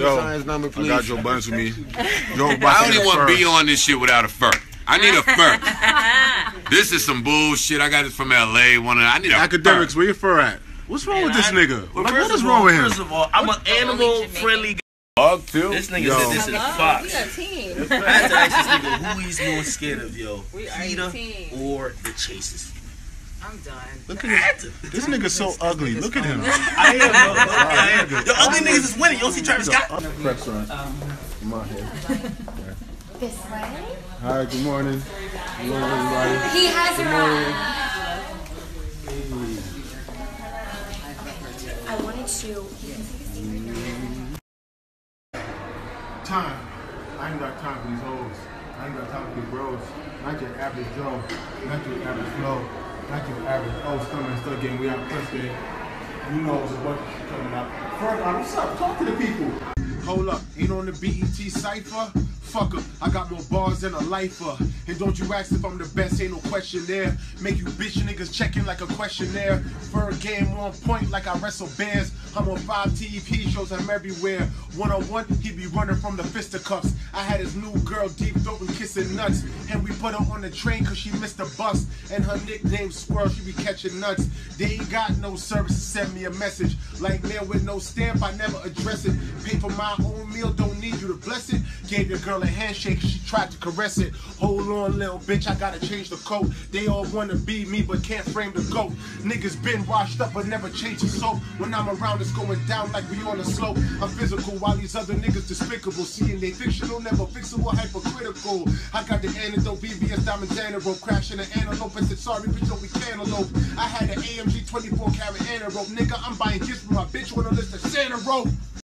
Science number, please. I got Joe Buns with me. I don't even want to be on this shit without a fur. I need a fur. This is some bullshit. I got it from LA. I need a Akadmiks, where your fur at? What's wrong with this nigga? Well, what is wrong with him? First of all, I'm an animal-friendly guy. Dog too. This nigga said this in the Fox. We got a team. I had to ask this nigga who he's more scared of, yo. We are Peter a team. or the Chasers. I'm done. Look at him. This nigga's so ugly. Look at him. I am, bro. I am. Yo, ugly niggas is winning. You don't see Travis Scott? Restaurant. Come on here. This way? Hi, good morning. Good morning, everybody. He has arrived. I wanted to. Time. I ain't got time for these hoes. I ain't got time for these bros. Not your average Joe. Not your average Flo. Not your average stomach start getting we out Thursday. You know what coming up. Ferg, what's up? Talk to the people. Hold up, ain't on the BET cypher? Fuck up, I got more bars than a lifer. And don't you ask if I'm the best, ain't no question there. Make you bitch niggas checking like a questionnaire. Ferg game on point like I wrestle bears. I'm on 5 TV shows, I'm everywhere. One-on-one, he be running from the fisticuffs. I had his new girl deep throat and kissing nuts. And we put her on the train cause she missed the bus. And her nickname Squirrel, she be catching nuts. They ain't got no service to send me a message. Like mail with no stamp, I never address it. Pay for my own meal, don't need you to bless it. Gave your girl a handshake, she tried to caress it. Hold on, little bitch, I gotta change the coat. They all wanna be me, but can't frame the goat. Niggas been washed up, but never change the soap. When I'm around, it's going down like we on a slope. I'm physical, while these other niggas despicable. Seeing they fictional, never fixable, hypercritical. I got the antidote, BBS diamond antelope. Crashing an antelope, I said sorry, bitch, don't be cantaloupe. I had an AMG 24 karat antelope. Nigga, I'm buying gifts for my bitch with a list of Santa rope.